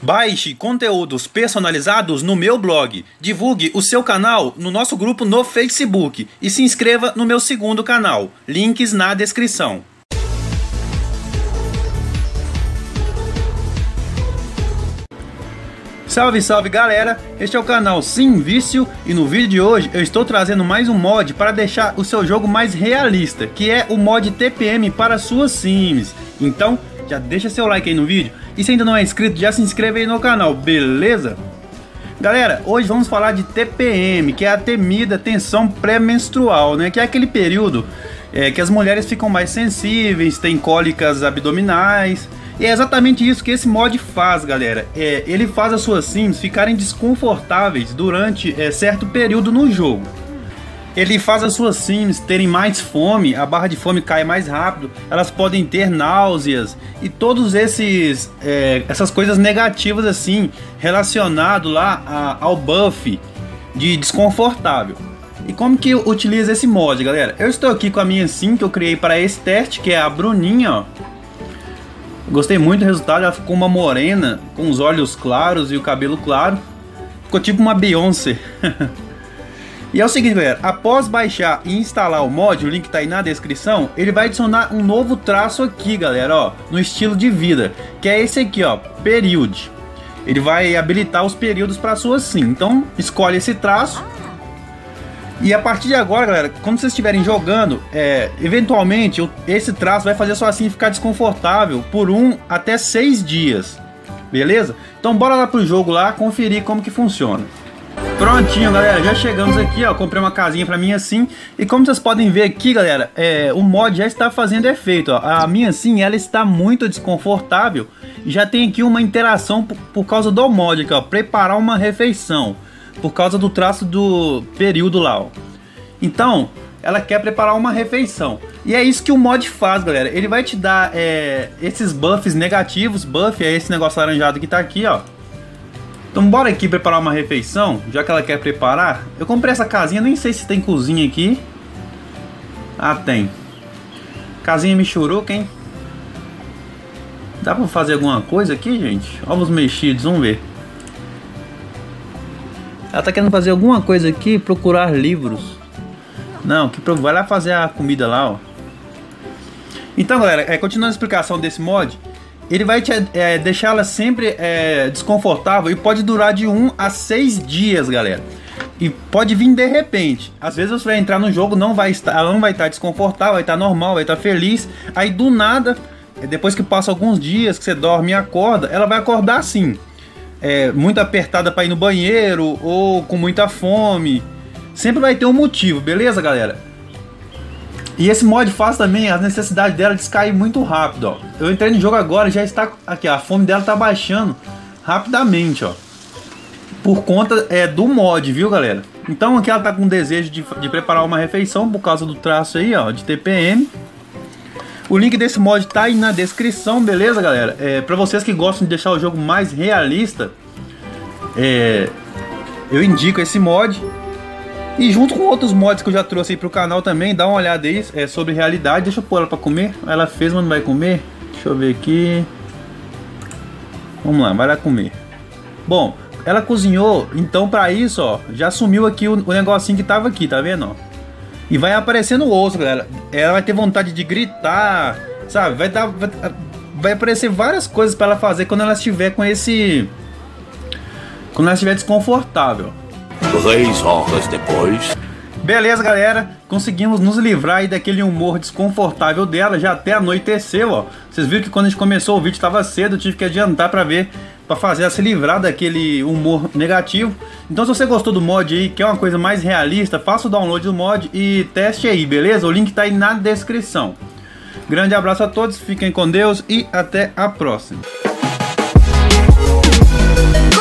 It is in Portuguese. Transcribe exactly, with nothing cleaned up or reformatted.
Baixe conteúdos personalizados no meu blog, divulgue o seu canal no nosso grupo no Facebook e se inscreva no meu segundo canal, links na descrição. Salve, salve galera, este é o canal Sim Vício e no vídeo de hoje eu estou trazendo mais um mod para deixar o seu jogo mais realista, que é o mod T P M para suas Sims. Então já deixa seu like aí no vídeo e se ainda não é inscrito já se inscreve aí no canal, beleza? Galera, hoje vamos falar de T P M, que é a temida tensão pré-menstrual, né? Que é aquele período é, que as mulheres ficam mais sensíveis, têm cólicas abdominais. E é exatamente isso que esse mod faz, galera. É, ele faz as suas Sims ficarem desconfortáveis durante é, certo período no jogo. Ele faz as suas Sims terem mais fome, a barra de fome cai mais rápido, elas podem ter náuseas e todos esses é, essas coisas negativas assim relacionado lá a, ao buff de desconfortável. E como que utiliza esse mod, galera? Eu estou aqui com a minha Sim que eu criei para esse teste, que é a Bruninha, ó. Gostei muito do resultado, ela ficou uma morena, com os olhos claros e o cabelo claro. Ficou tipo uma Beyoncé. E é o seguinte, galera, após baixar e instalar o mod, o link tá aí na descrição, ele vai adicionar um novo traço aqui, galera, ó, no estilo de vida, que é esse aqui, ó, Period. Ele vai habilitar os períodos para sua Sim. Então, escolhe esse traço. E a partir de agora, galera, quando vocês estiverem jogando, é, eventualmente esse traço vai fazer sua Sim ficar desconfortável por um até seis dias, beleza? Então bora lá pro jogo lá, conferir como que funciona. Prontinho, galera, já chegamos aqui, ó, comprei uma casinha pra minha Sim. E como vocês podem ver aqui, galera, é, o mod já está fazendo efeito, ó. A minha Sim, ela está muito desconfortável. E já tem aqui uma interação por, por causa do mod aqui, ó, preparar uma refeição. Por causa do traço do período lá, ó. Então, ela quer preparar uma refeição. E é isso que o mod faz, galera. Ele vai te dar é, esses buffs negativos. Buff é esse negócio laranjado que tá aqui, ó. Então bora aqui preparar uma refeição, já que ela quer preparar. Eu comprei essa casinha, nem sei se tem cozinha aqui. Ah, tem. Casinha michuruca, hein? Dá pra fazer alguma coisa aqui, gente? Ovos mexidos, vamos ver. Ela tá querendo fazer alguma coisa aqui, procurar livros. Não, que vai lá fazer a comida lá, ó. Então, galera, é, continuando a explicação desse mod, ele vai te é, deixar ela sempre é, desconfortável e pode durar de um a seis dias, galera. E pode vir de repente. Às vezes você vai entrar no jogo, não vai estar, ela não vai estar desconfortável, vai estar normal, vai estar feliz. Aí do nada, depois que passa alguns dias que você dorme e acorda, ela vai acordar assim. É, muito apertada para ir no banheiro ou com muita fome. Sempre vai ter um motivo, beleza, galera? E esse mod faz também a necessidade dela de cair muito rápido, ó. Eu entrei no jogo agora, já está aqui, ó, a fome dela tá baixando rapidamente, ó. Por conta é, do mod, viu, galera? Então aqui ela tá com desejo de, de preparar uma refeição por causa do traço aí, ó, de T P M. O link desse mod tá aí na descrição, beleza, galera? É, pra vocês que gostam de deixar o jogo mais realista, é, eu indico esse mod. E junto com outros mods que eu já trouxe aí pro canal também, dá uma olhada aí, é, sobre realidade. Deixa eu pôr ela pra comer. Ela fez, mas não vai comer. Deixa eu ver aqui. Vamos lá, vai lá comer. Bom, ela cozinhou, então pra isso, ó, já sumiu aqui o, o negocinho que tava aqui, tá vendo, ó? E vai aparecer no osso, galera. Ela vai ter vontade de gritar, sabe? Vai dar, vai, vai aparecer várias coisas para ela fazer quando ela estiver com esse, quando ela estiver desconfortável. Três horas depois. Beleza, galera. Conseguimos nos livrar aí daquele humor desconfortável dela. Já até anoiteceu, ó. Vocês viram que quando a gente começou o vídeo estava cedo, eu tive que adiantar para ver, para fazer ela se livrar daquele humor negativo. Então se você gostou do mod aí, quer uma coisa mais realista, faça o download do mod e teste aí, beleza? O link tá aí na descrição. Grande abraço a todos, fiquem com Deus e até a próxima.